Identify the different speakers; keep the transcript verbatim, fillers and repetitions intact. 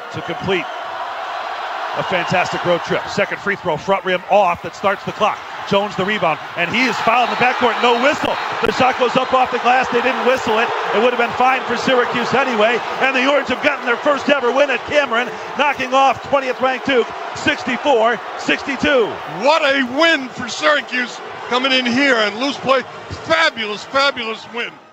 Speaker 1: to complete a fantastic road trip. Second free throw, front rim off, that starts the clock. Jones the rebound, and he is fouled in the backcourt, no whistle. The shot goes up off the glass, they didn't whistle it. It would have been fine for Syracuse anyway, and the Orange have gotten their first ever win at Cameron, knocking off twentieth ranked Duke, sixty-four sixty-two.
Speaker 2: What a win for Syracuse coming in here and loose play. Fabulous, fabulous win.